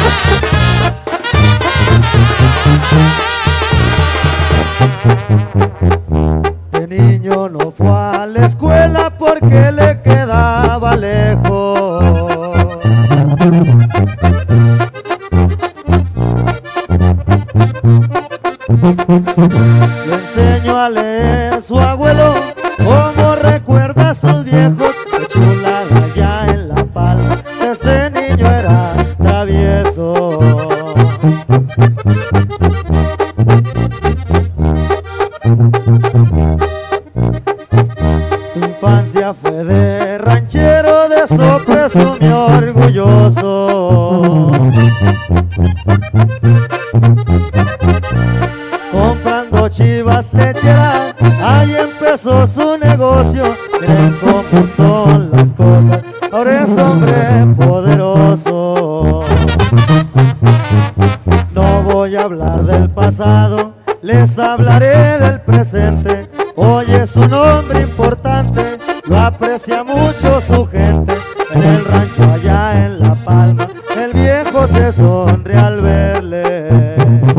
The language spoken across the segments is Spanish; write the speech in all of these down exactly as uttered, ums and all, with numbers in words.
De niño no fue a la escuela porque le quedaba lejos. Le enseñó a leer su abuelo, como recuerda a sus viejos. Qué chulada ya en La Palma, desde niño era travieso. Su infancia fue de ranchero, de eso presumió orgulloso. Comprando chivas lecheras, ahí empezó su negocio. Miren cómo son las cosas, ahora es hombre poderoso. No voy a hablar del pasado, les hablaré del presente. Hoy es un hombre importante, lo aprecia mucho su gente. En el rancho allá en La Palma, el viejo se sonríe al verle.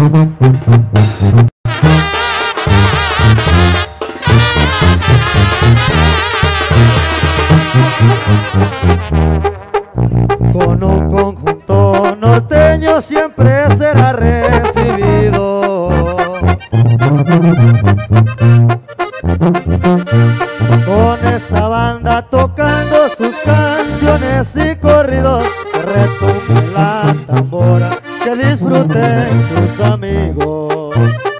Con un conjunto norteño siempre será recibido. Con esta banda tocando sus canciones y corridos, que retumbe la tambora, que disfruten sus amigos.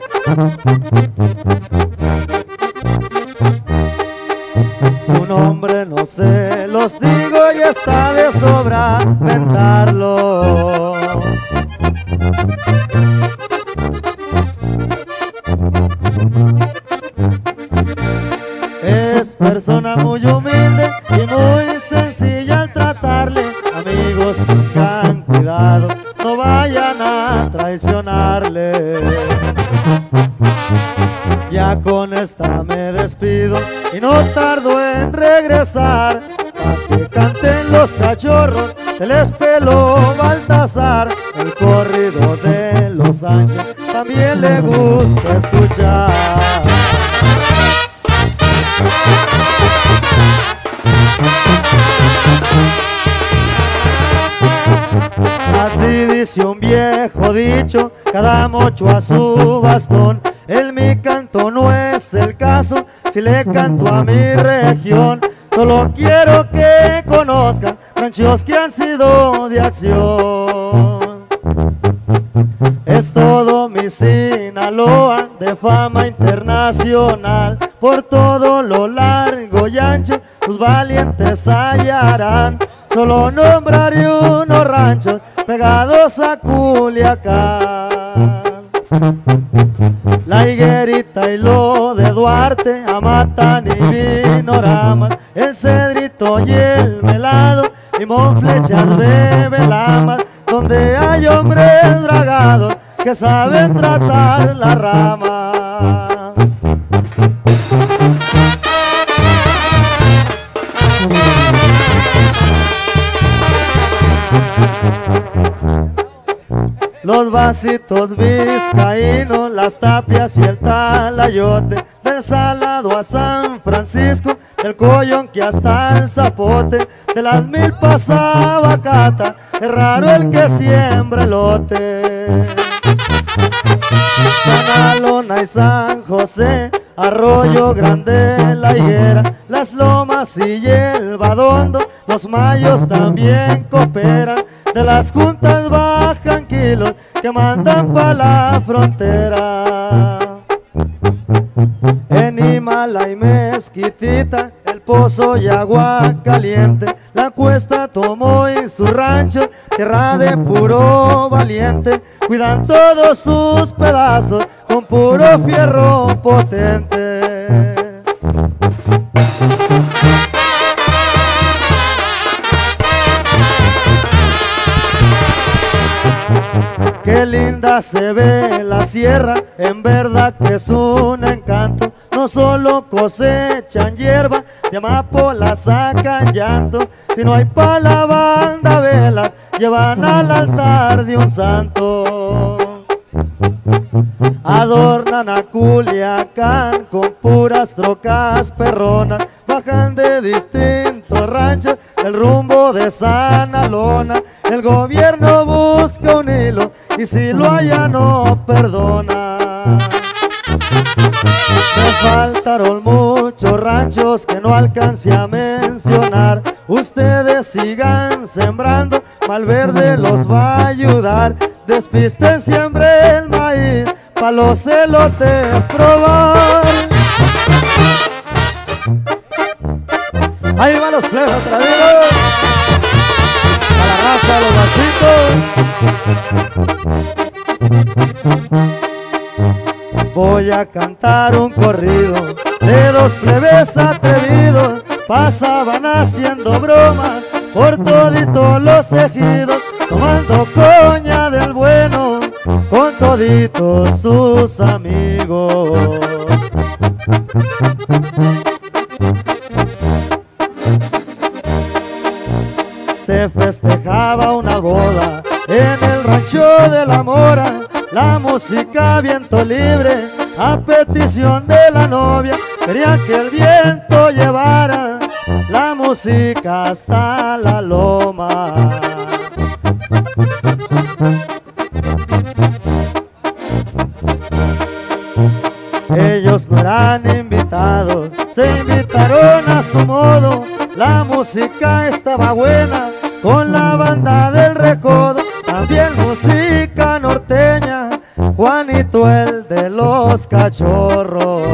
Su nombre no se los digo y está de sobra mentarlo. Es persona muy humilde y muy sencilla al tratarle. Amigos, tengan cuidado, no vayan a traicionarle. Ya con esta me despido y no tardo en regresar, para que canten los cachorros del Espelo Baltasar. El corrido de los Sánchez también le gusta escuchar. Así dice un viejo dicho, cada mocho a su bastón. En mi canto no es el caso, si le canto a mi región. Solo quiero que conozcan ranchos que han sido de acción. Es todo mi Sinaloa de fama internacional. Por todo lo largo y ancho sus valientes hallarán. Solo nombraré unos ranchos pegados a Culiacán. La Higuerita y lo de Duarte, Amatán y Vinoramas, el Cedrito y el Melado, Limón, Flechas, Bebelamas, donde hay hombres dragados que saben tratar la rama. Los vasitos vizcaínos, las tapias y el talayote, del Salado a San Francisco, del Coyonque hasta el Zapote, de las Milpas a Bacata, es raro el que siembra elote. San Alona y San José, Arroyo Grande, La Higuera, Las Lomas y el Badondo, los mayos también cooperan. De las juntas bajan kilos que mandan pa' la frontera. En Himala y Mezquitita, el Pozo y Agua Caliente, la Cuesta tomó en su rancho, tierra de puro valiente. Cuidan todos sus pedazos con puro fierro potente. Qué linda se ve la sierra, en verdad que es un encanto. No solo cosechan hierba, de amapola sacan llanto, sino hay pa' la banda velas llevan al altar de un santo. Adornan a Culiacán con puras trocas perronas, bajan de distintos ranchos el rumbo de Sanalona. El gobierno busca un hilo y si lo halla no perdona. Me faltaron muchos ranchos que no alcance a mencionar. Ustedes sigan sembrando, Malverde los va a ayudar. Despisten, siempre el maíz, pa' los elotes probar. Ahí van los plebes otra vez. A la raza, los vasitos. Voy a cantar un corrido de dos plebes atrevidos. Pasaban haciendo bromas por toditos los ejidos, tomando coña del bueno con toditos sus amigos. Se festejaba una boda en el rancho de la Mora, la música viento libre a petición de la novia. Quería que el viento llevara la música hasta la loma. Ellos no eran invitados, se invitaron a su modo. La música estaba buena con la banda del Recodo, también música norteña, Juanito el de los Cachorros.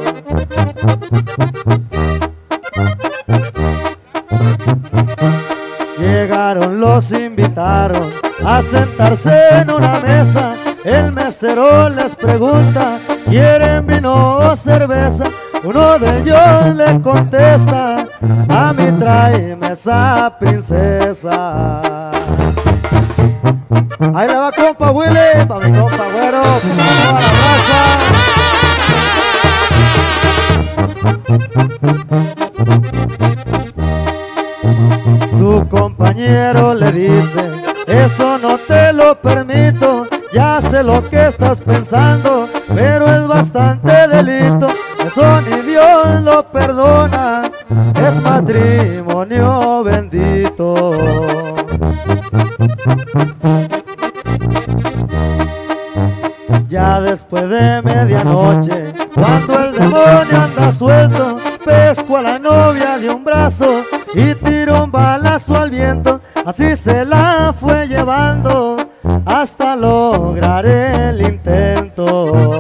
Llegaron, los invitaron a sentarse en una mesa. El mesero les pregunta, ¿quieren vino o cerveza? Uno de ellos le contesta, a mí tráeme esa princesa. Ahí le va compa Willy, pa' mi compa Güero, pa' toda la raza. Su compañero le dice, eso no te lo permito, ya sé lo que estás pensando, pero es bastante delito, eso ni Dios lo perdona, es matrimonio bendito. Ya después de medianoche, cuando el demonio anda suelto, pesco a la novia de un brazo y tiró un balazo al viento. Así se la fue llevando hasta lograr el intento.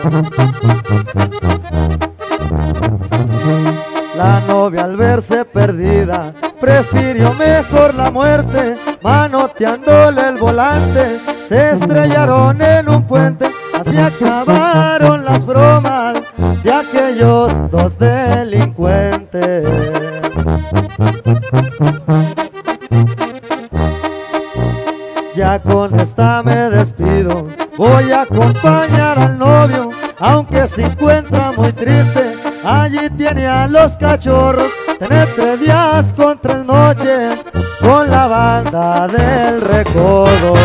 La novia al verse perdida prefirió mejor la muerte, manoteándole el volante se estrellaron en un puente. Así acabaron las bromas de aquellos dos delincuentes. Ya con esta me despido, voy a acompañar al novio, aunque se encuentra muy triste. Allí tiene a los cachorros, tener tres días con tres noches con la banda del Recodo.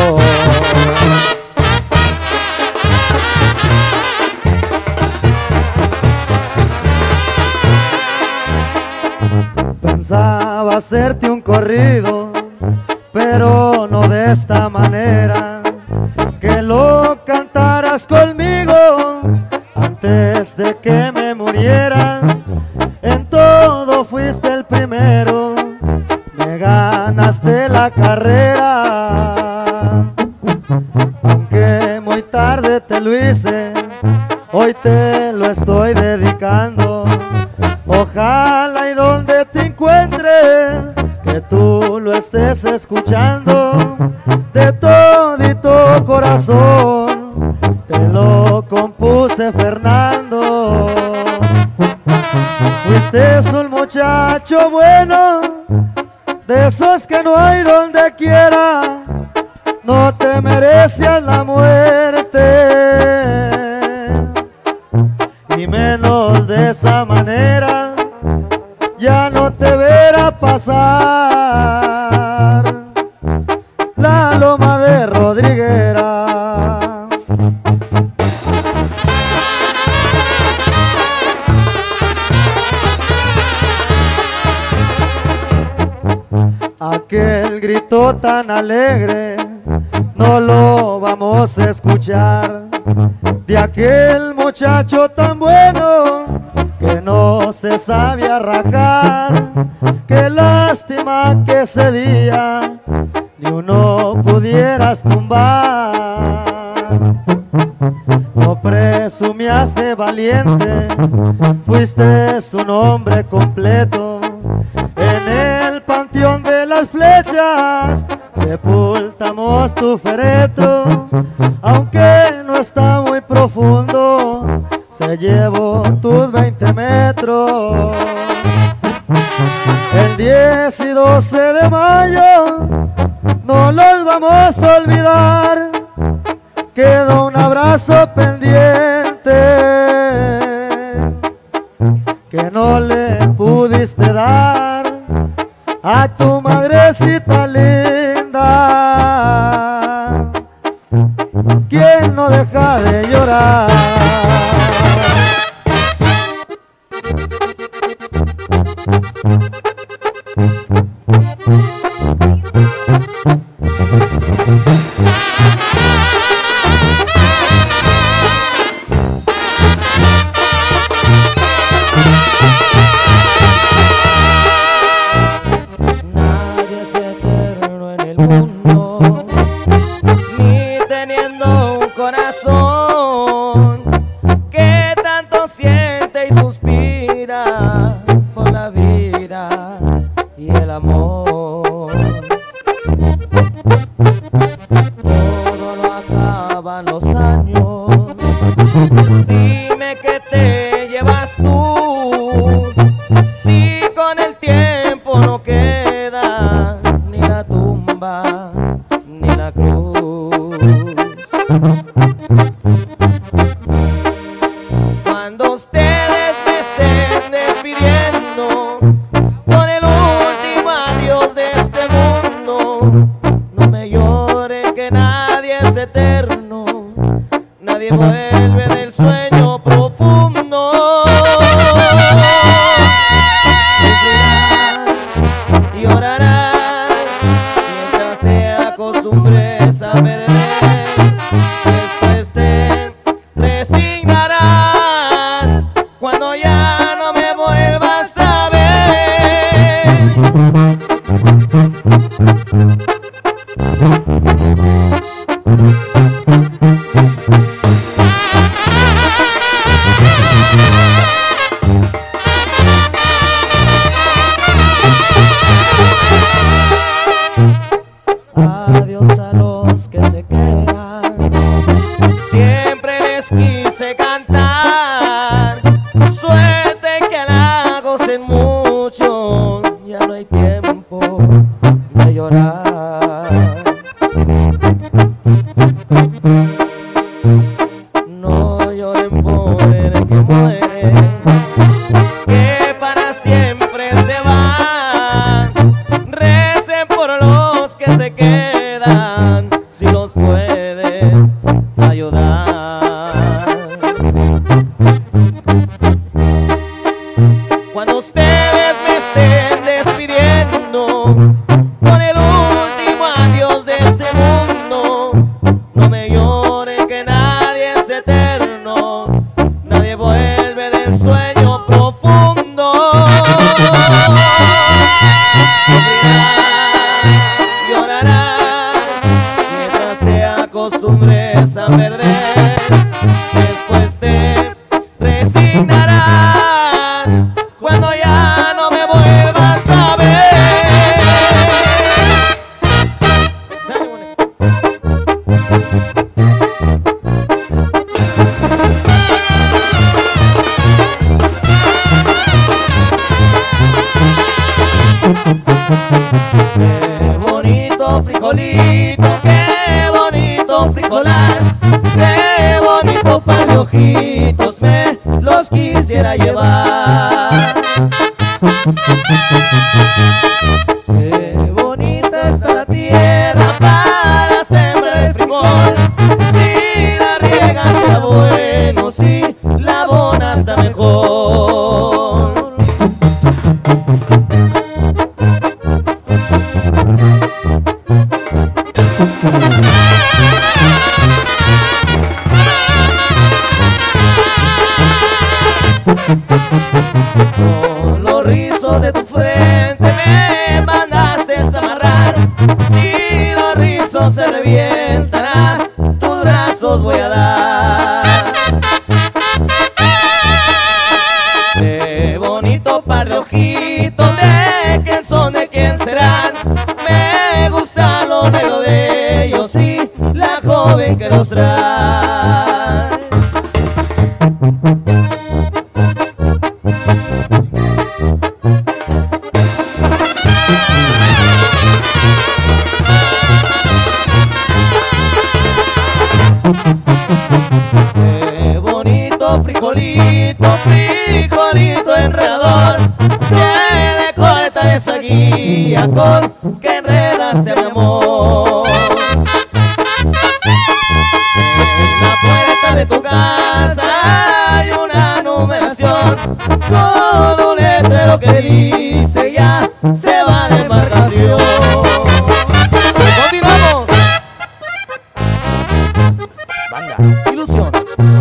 Pensaba hacerte un corrido, pero no de esta manera, que lo cantaras conmigo antes de que me muriera. En todo fuiste el primero, me ganaste la carrera. Aunque muy tarde te lo hice, hoy te lo estoy dedicando. Ojalá y donde te encuentres, que tú lo estés escuchando. De todito corazón te lo compuse, Fernando. Fuiste un muchacho bueno, de esos que no hay donde quiera. No te merecías la muerte, y menos de esa manera ya no te verá pasar. la loma de Rodriguera. Aquel grito tan alegre no lo vamos a escuchar, de aquel muchacho tan bueno que no se sabía rajar. Qué lástima que ese día ni uno pudieras tumbar. No presumías de valiente, fuiste un hombre completo. En el panteón de las flechas sepultamos tu féretro, aunque no está muy profundo, se llevó tus veinte metros. El diez y doce de mayo no los vamos a olvidar, quedó un abrazo pendiente que no le pudiste dar a tu madrecita linda. ¿Quién no deja de llorar? Nadie es eterno en el mundo, ni teniendo un corazón que tanto siente y suspira por la vida y el amor. Todo lo acaban los años, dime que te llevas tú, si con el tiempo no queda ni la tumba ni la cruz. Cuando ustedes me estén despidiendo con el último adiós de este mundo, no me lloren que nadie es eterno, nadie vuelve del sueño profundo. Llorarás mientras te acostumbres a perder, después te resignarás cuando ya no me vuelvas a ver. Adiós a los que se quedan, siempre les quise cantar. Suerte que la gocen mucho, ya no hay tiempo de llorar. No lloren por el que muere, que para siempre se van. Recen por los que se quedan, si los pueden ayudar. Cuando ustedes me estén despidiendo con el último adiós de este mundo, no me lloren que nadie es eterno, nadie vuelve del sueño profundo. Llorarás mientras te acostumbres a perder, después te resignarás cuando ya no me vuelvas a ver. Qué bonito frijolito, qué bonito frijolar, qué bonito par de ojitos me los quisiera llevar. Qué bonita está la tierra para besos se revientan, a tus brazos voy a dar. Qué bonito par de ojitos, de quién son, de quién serán. Me gusta lo negro de ellos y la joven que los trae. Qué bonito frijolito, frijolito enredador, que de cortar esa guía con que enredaste mi amor. En la puerta de tu casa hay una numeración con un letrero que dice ya se va la embarcación. ¡Continuamos! Banda Ilusión.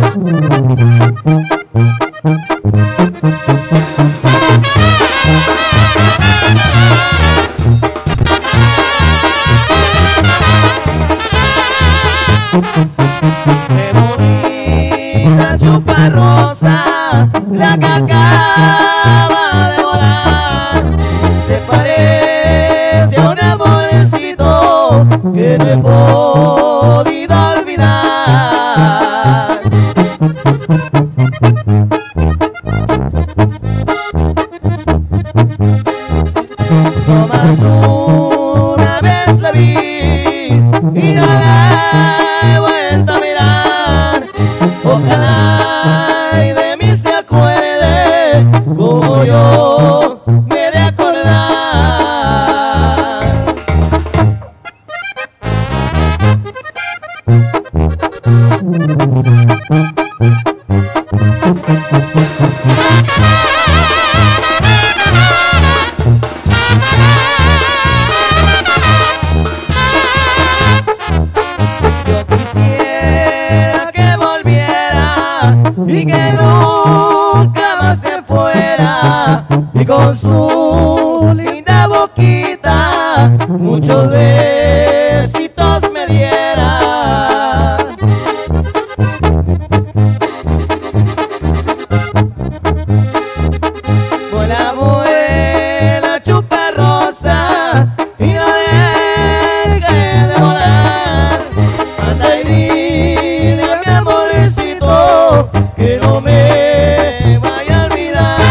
Qué bonita chuparrosa, la que acaba de volar, se parece a un amorcito que no he podido olvidar. Nomás una vez la vi y no la he vuelto a mirar. Ojalá y de mí se acuerde como yo me he de acordar. Yo quisiera que volviera y que nunca más se fuera, y con su linda boquita muchos besitos me diera. Vuela, vuela, chuparrosa, y no deje de volar. Anda y dile a mi amorcito que no me vaya a olvidar.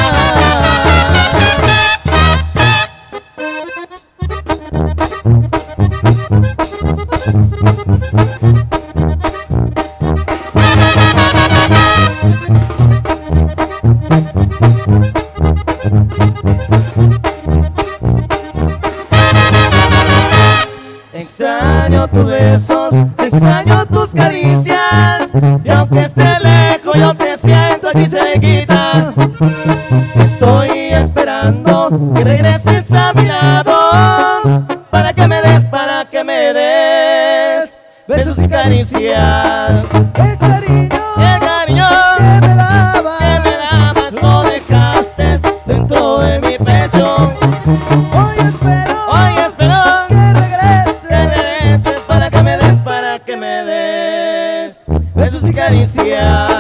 Extraño tus besos, extraño tus caricias, y aunque esté lejos yo te siento aquí cerquita. Estoy esperando que regreses a mi lado, para que me des, para que me des besos y caricias. El cariño, el cariño que me dabas, que me dabas, lo dejaste dentro de mi pecho. Hoy espero, hoy espero que regreses, que regreses, para que me des, para que me des besos y caricias.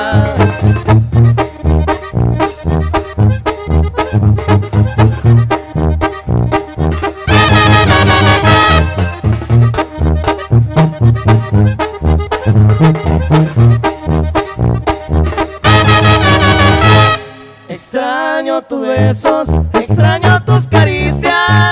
Extraño tus besos, extraño tus caricias,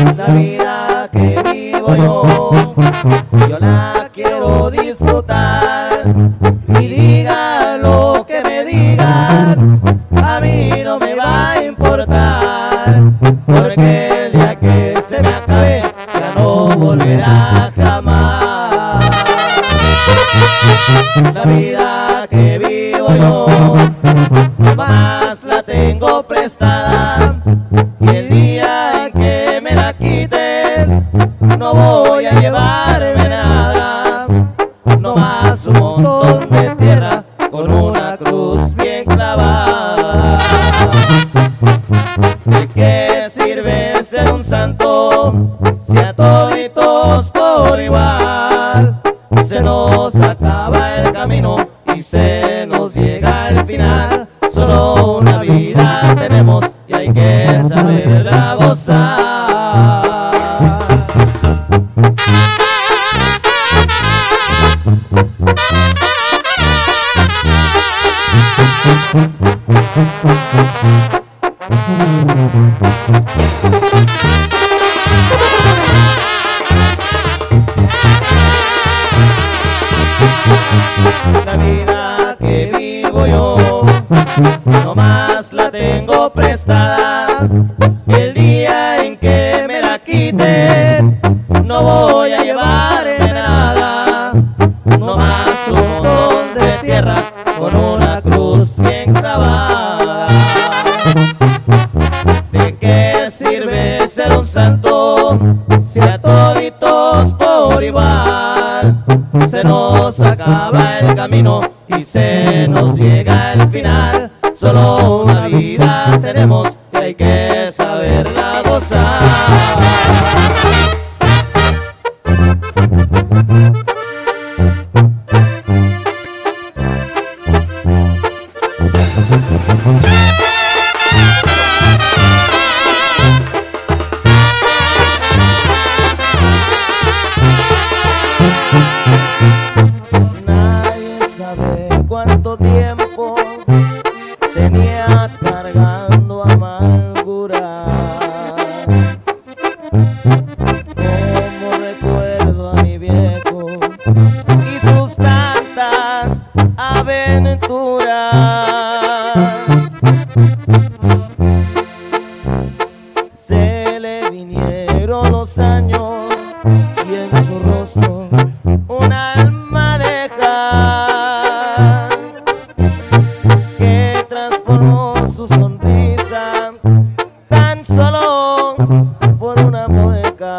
La vida que vivo yo, yo la quiero disfrutar. Y digan lo que me digan, a mí no me va a importar, porque el día que se me acabe ya no volverá jamás. La vida que vivo yo, más la tengo prestada, y el día que me la quiten no voy a llevarme nada, no más un montón de tierra con una cruz bien clavada. ¿De qué sirve ser un santo si a toditos por igual se nos acaba el camino y se nos llega el final? Solo una vida tenemos y hay que saberla gozar. La vida que vivo yo, no más la tengo prestada. El día en que me la quiten, no voy a llevarme nada, no más un montón de tierra con una cruz bien clavada. ¿De qué sirve ser un santo si a toditos por igual se nos acaba el camino y se nos llega el final? Solo una vida tenemos y hay que saberla gozar. Nadie sabe cuánto tiempo tenía cargando amarguras, como recuerdo a mi viejo y sus tantas aventuras. Se le vinieron los años y en su rostro un alma lejana que transformó su sonrisa tan solo por una mueca.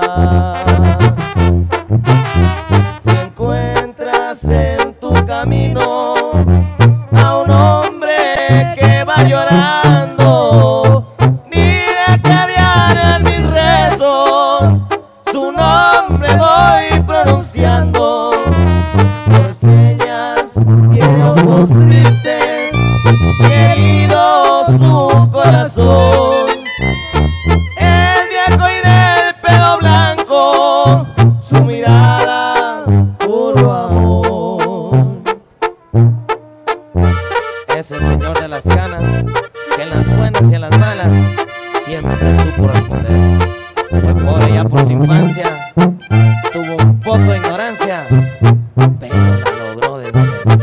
Si encuentras en tu camino a un hombre que va llorando, dile que diario mis rezos su nombre voy pronunciando. Por señas tiene ojos tristes, querido su corazón. El viejo y del pelo blanco, su mirada puro amor. Ese señor de las canas, que en las buenas y en las malas siempre supo responder. Fue pobre ya por su infancia, tuvo un poco de ignorancia, pero la logró vencer.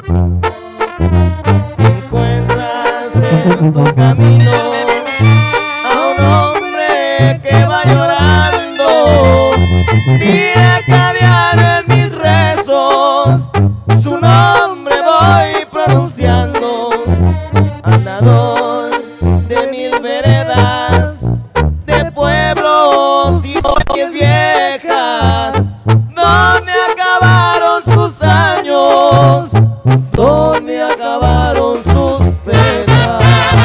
Si encuentras en tu camino a un hombre que va llorando, dile que a diario en mis rezos su nombre voy pronunciando. Andador de mil veredas, de pueblos y calles viejas, ¿dónde acabaron sus años? ¿Dónde acabaron sus penas?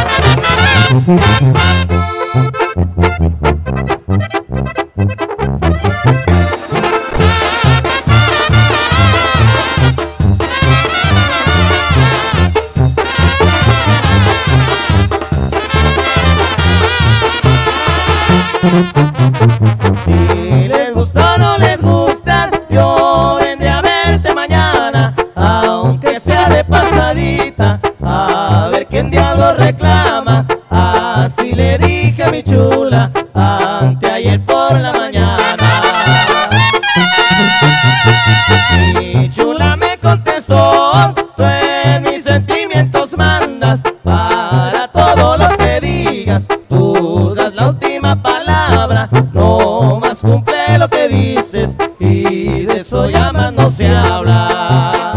Si les gusta o no les gusta, yo vendré a verte mañana, aunque sea de pasadita, a ver quién diablo reclama. Así le dije a mi chula anteayer por por la mañana. Mi chula me contestó, tú en mis sentimientos mandas, para todo lo que digas, tú das la última palabra, no más cumple lo que dices, y de eso ya más no se habla.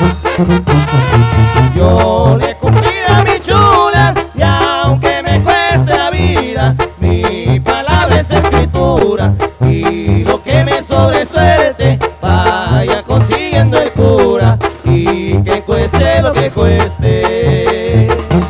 Yo le cumplí a mi chula, y aunque me cueste la vida, mi palabra es escritura, y lo que me sobre suerte, vaya consiguiendo el cura, y que cueste lo que cueste.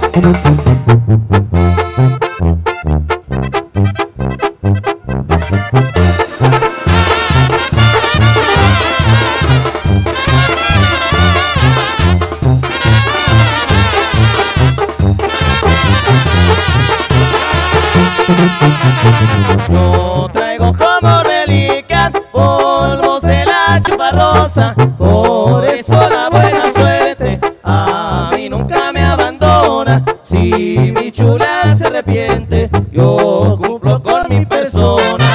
Yo traigo como reliquia polvos de la chuparrosa, por eso la buena suerte a mí nunca me abandona. Si mi chula se arrepiente, yo cumplo con mi persona.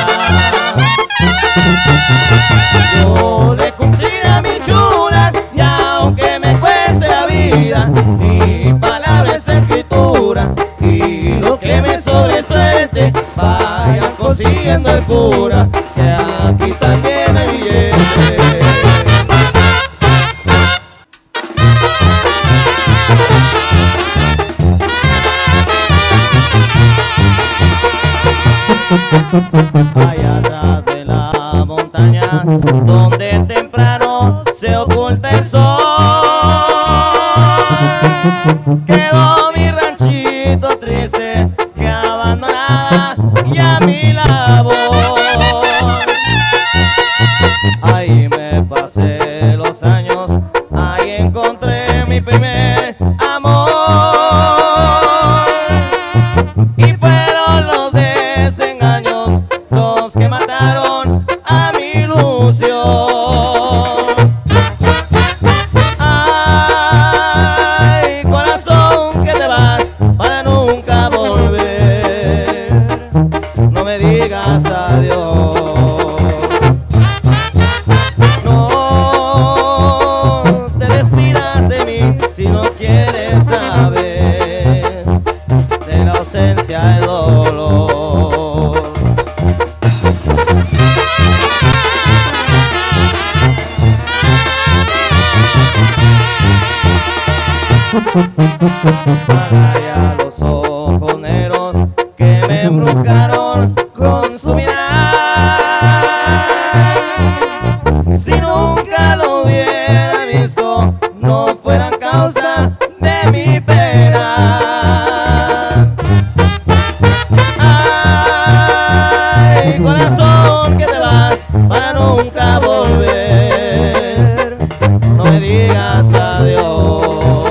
Yo le cumpliré a mi chula, y aunque me cueste la vida, mi palabra es escritura, y lo que me sobre suerte, vayan consiguiendo el cura, que aquí también hay billete. Allá atrás de la montaña, donde temprano se oculta el sol, quedó mi ranchito triste, que abandonada y a mi labor. Ahí me pasé los años, ahí encontré mi primer amor, y fueron los desengaños los que mataron a mi ilusión. Ay, corazón, que te vas para nunca volver, no me digas adiós. No te despidas de mí si no quieres saber de la ausencia del dolor. Para los ojos negros que me embrujaron con su mirar, si nunca lo hubiera visto, no fueran causa de mi pena. Ay, corazón, que te vas para nunca volver, no me digas adiós.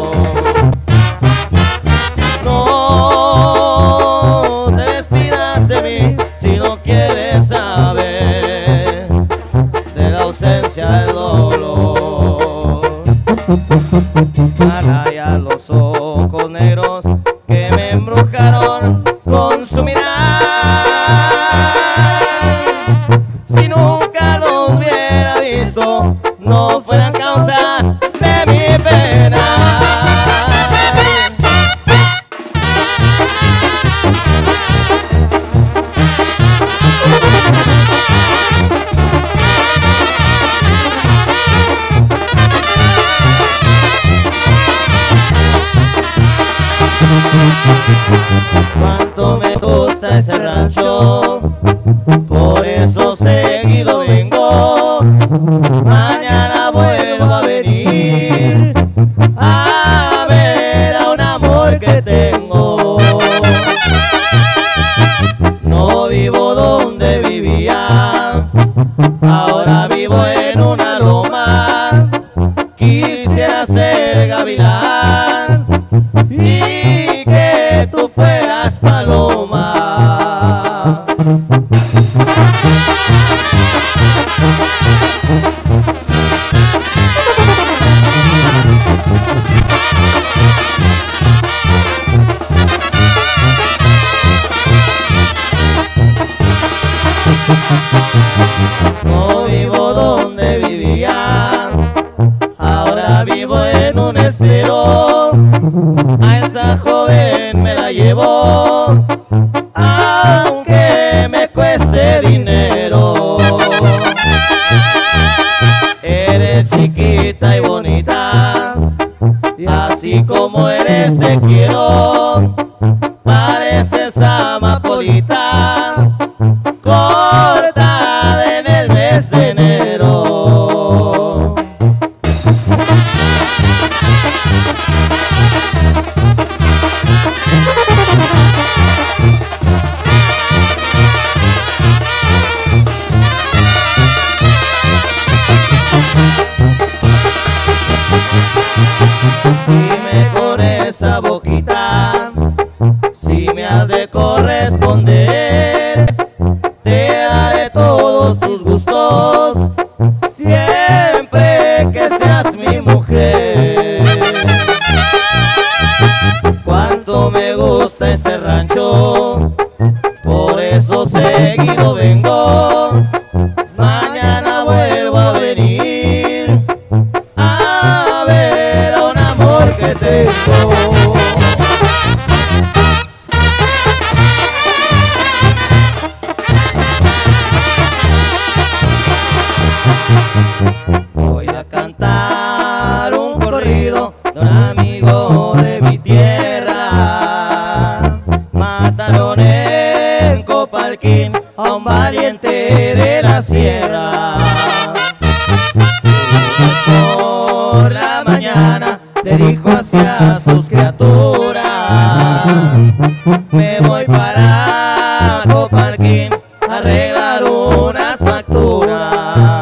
No te despidas de mí si no quieres saber de la ausencia del dolor. Para ya los ojos negros que me embrujaron con su mirar, si nunca los hubiera visto, no fueran causa de mi pena. Cuánto me gusta ese rancho, por eso seguido vengo. Mañana vuelvo a venir a ver a un amor que tengo. No vivo donde vivía, ahora vivo en una loma. Quisiera ser gavilán y que tú fueras paloma. estero, a esa joven me la llevo, aunque me cueste dinero. Eres chiquita y bonita, y así como eres te quiero. Pareces amapolita, cortada en el mes de enero. Dime con esa boquita si me has de corresponder, te daré todos tus gustos, siempre que seas mi mujer. Cuánto me gusta este rancho, por eso seguido vengo, mañana vuelvo a venir a ver a un amor que tengo. Voy a cantar un corrido de un amigo de mi tierra. Mataron en Copalquín a un valiente de la sierra. Por la mañana le dijo hacia sus criaturas: me voy para Copalquín a arreglar unas facturas.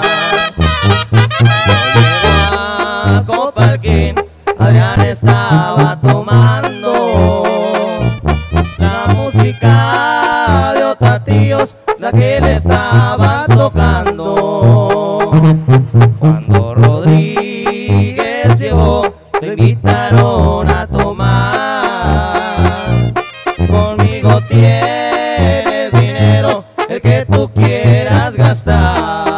A Copalquín, Adrián estaba tomando la música de Otatíos, la que le estaba tocando. Cuando Rodríguez llegó, lo invitaron a tomar. Conmigo tienes dinero, el que tú quieras gastar.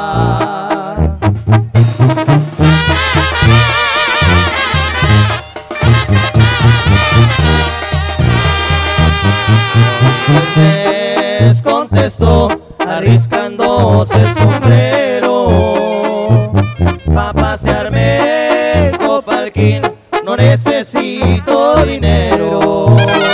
Entonces contestó, arriscándose el sombrero: pa' pasearme en Copalquín no necesito dinero.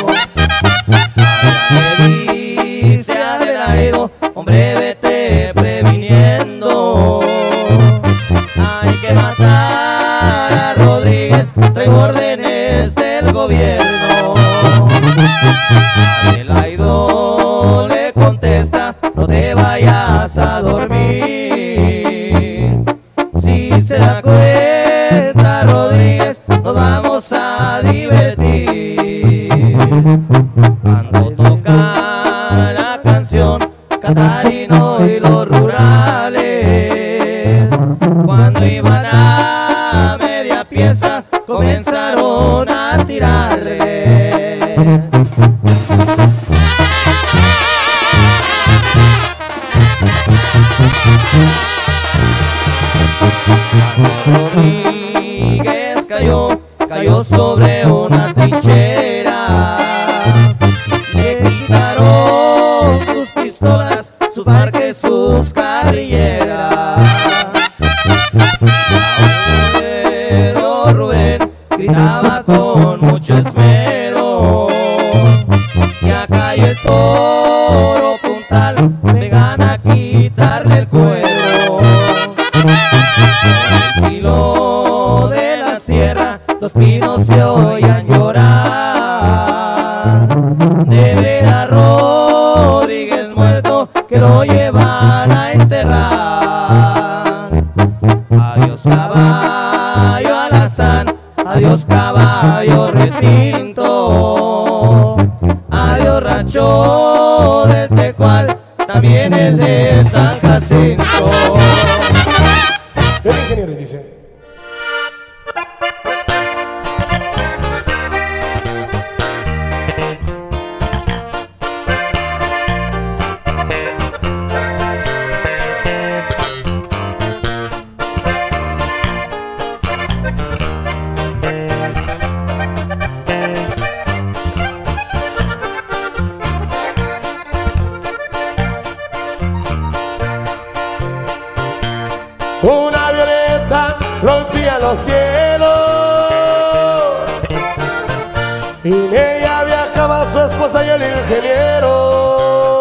Le dice a Adelaide: hombre, vete previniendo, hay que matar a Rodríguez, traigo órdenes del gobierno. Adelaide le contesta: no te vayas a dormir, si se da cuenta Rodríguez nos vamos a divertir. Cuando toca la canción Catarino y los rurales, cuando iban a media pieza comenzaron a tirarle. Cuando Rodríguez cayó, cayó sobre una trinchera. Le quitaron sus pistolas, sus barques, sus carrilleras. Pero Rubén gritaba con mucho esmero: ya cayó el toro puntal, vengan a quitarle el cuero. El filo de la sierra, los pinos se oían llorar. De ver a Rodríguez muerto, que lo llevan a enterrar. Adiós caballo alazán, adiós caballo retinto, adiós rancho del Tecual, también el de San Jacinto. El ingeniero dice: los cielos. Y en ella viajaba su esposa y el ingeniero.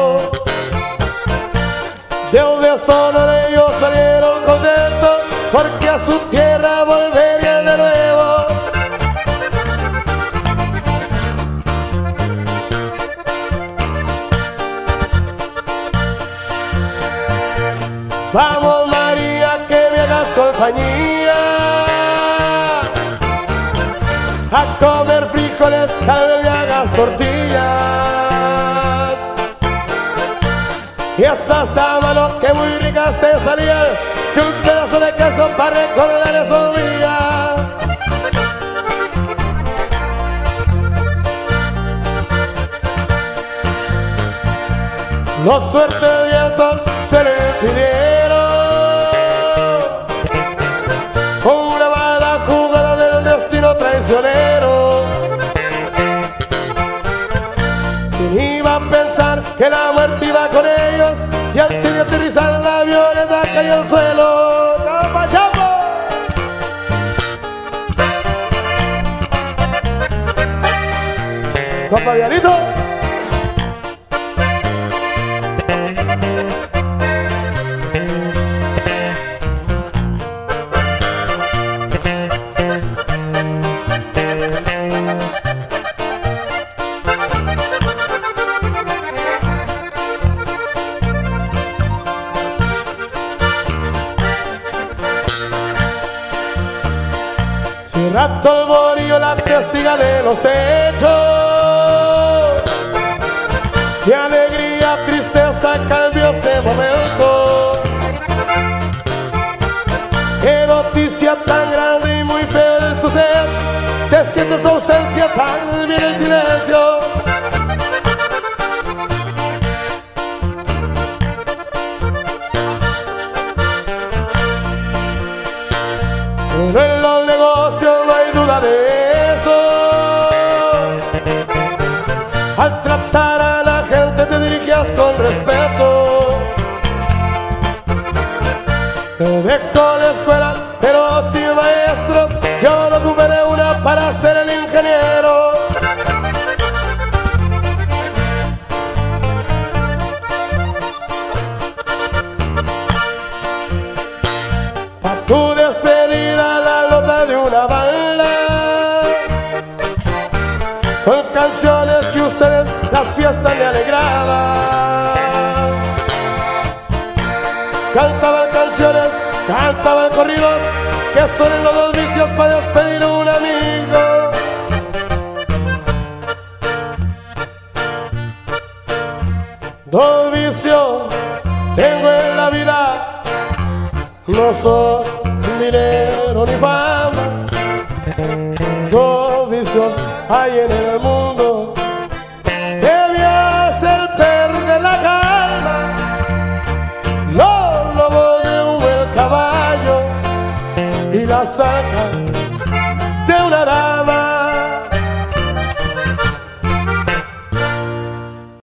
De un deshonor ellos salieron contentos, porque a su tierra volverían de nuevo. Vamos María, que me hagas compañía, a comer frijoles, tal vez me hagas tortillas. Y esas sábanas que muy ricas te salían, y un pedazo de queso para recordar esos días. Los suertes de vientos se le pidieron, una mala jugada del destino traicionero. ¿Quién iba a pensar que la muerte iba con ellos? Y antes de aterrizar la avioneta cayó al suelo. ¡Capa, chapo! ¡Copa, Dianito! Rato el borillo, la testiga de los hechos. De alegría, tristeza cambió ese momento. Qué noticia tan grande y muy fea el suceso. Se siente su ausencia, tan bien el silencio. Pero en los negocios no hay duda de eso. Al tratar a la gente te dirigías con respeto. Me dejó la escuela, pero sin maestro. Yo no tuve de una para ser el ingeniero. Pa' tu despedida la nota de una banda, con canciones que ustedes las fiestas le alegraban. Cantaban canciones, cantaban corridos, que son los dos vicios para despedir a un amigo. Dos vicios tengo en la vida, no son dinero ni fama. Dos vicios hay en el mundo que me hacen perder la calma. Los lobos de un buen caballo y la sacan